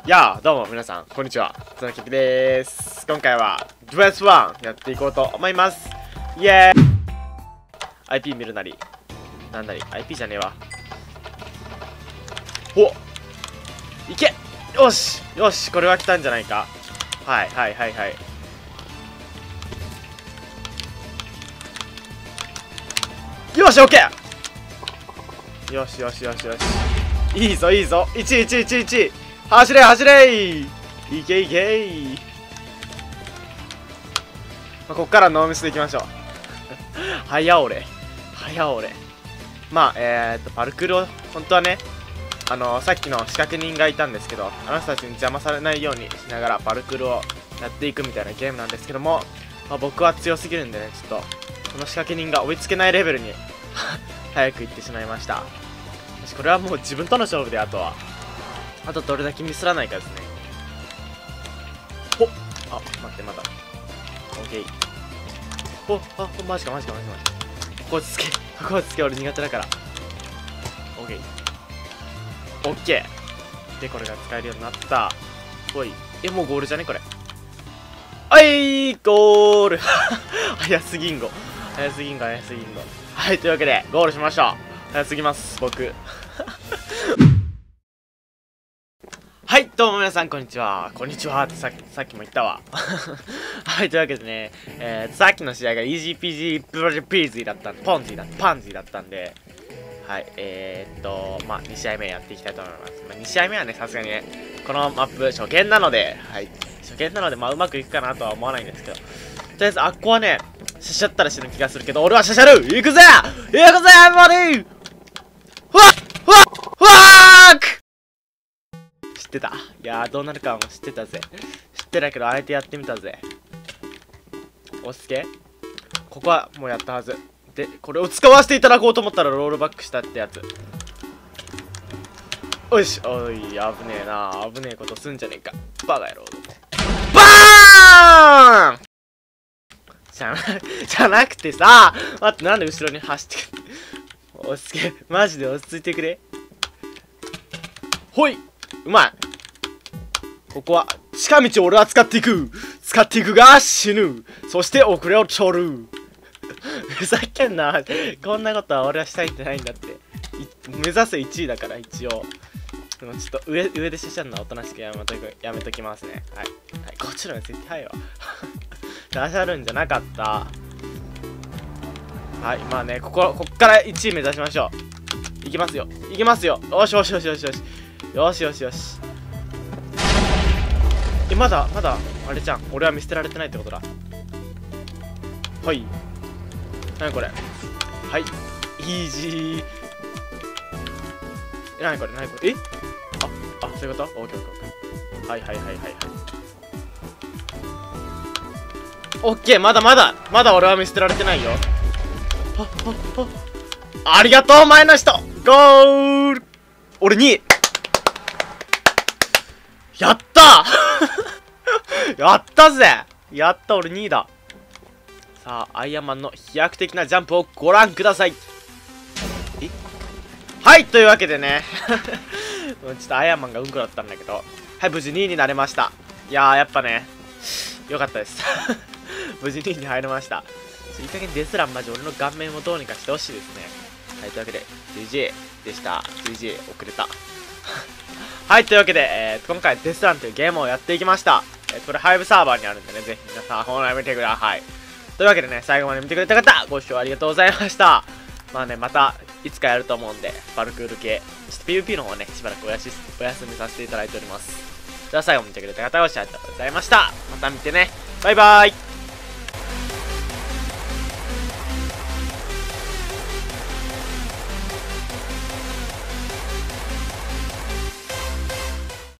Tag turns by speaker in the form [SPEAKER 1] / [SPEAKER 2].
[SPEAKER 1] やあ、どうも皆さん、こんにちは。つなききでーす。今回は、ブレス1やっていこうと思います。イエーイ !IP 見るなり、なんなり、IP じゃねえわ。おいけよしよし、これは来たんじゃないか。はい。よし、オッケーよし。いいぞ。1走れいけこっからノーミスでいきましょう。早俺。パルクールを、本当はね、さっきの仕掛け人がいたんですけど、あの人たちに邪魔されないようにしながらパルクールをやっていくみたいなゲームなんですけども、僕は強すぎるんでね、ちょっと、この仕掛け人が追いつけないレベルに、早く行ってしまいました。これはもう自分との勝負で、あとどれだけミスらないかですね。待ってまだ。オッケー。マジか。ここ落ち着け、俺苦手だから。オッケー。で、これが使えるようになった。もうゴールじゃねこれ。ゴール早すぎんご。はい、というわけで、ゴールしました。早すぎます、僕。はい、どうも皆さん、こんにちはってさっきも言ったわ。はい、というわけでね、さっきの試合がイージーピージープロジェピーズーだったんで、パンジーだったんで、はい、2試合目やっていきたいと思います。2試合目はね、さすがにね、このマップ初見なので、うまくいくかなとは思わないんですけど、とりあえず、ここはね、しゃしゃったら死ぬ気がするけど、俺はしゃしゃる行くぜマリーふわーく知ってた。いやー、どうなるかも知ってたぜ。知ってたけど、あえてやってみたぜ。押しつけここはもうやったはず。で、これを使わせていただこうと思ったらロールバックしたってやつ。おいし、おい、危ねえことすんじゃねえか。バカ野郎。バーンじゃなくてさ、待って、なんで後ろに走ってくる。押しつけ、マジで落ち着いてくれ。ほいうまい。ここは近道を俺は使っていくが死ぬ。そして遅れを取る。ふざけんな。こんなことは俺はしたいってないんだって。目指せ1位だから一応。でもちょっと上でしゃしゃんのはおとなしくやめときますね。はい、こっちの方が絶対よ。しゃしゃるんじゃなかった。はい、まあね、こっから1位目指しましょう。いきますよ。よし。まだあれじゃん。俺は見捨てられてないってことだ。はい。なにこれ。はい。イージー。なにこれ。そういうこと？オッケー。はい。オッケー、まだ俺は見捨てられてないよ。ありがとう、前の人。ゴール。俺2位。やったやったぜ。俺2位だ。さあ、アイアンマンの飛躍的なジャンプをご覧ください。はい、というわけでね。ちょっとアイアンマンがうんこだったんだけど、はい、無事2位になれました。いやー、やっぱね、よかったです。無事2位に入れました。いい加減デスランマジ俺の顔面をどうにかしてほしいですね。はい、というわけで、GG でした。GG、遅れた。はい、というわけで、今回デスランというゲームをやっていきました。これ、ハイブサーバーにあるんでね、ぜひ皆さん、本来見てください。というわけでね、最後まで見てくれた方、ご視聴ありがとうございました。まあね、また、いつかやると思うんで、パルクール系、ちょっと PVP の方ね、しばらくお休みさせていただいております。では、最後まで見てくれた方、ご視聴ありがとうございました。また見てね。バイバーイ。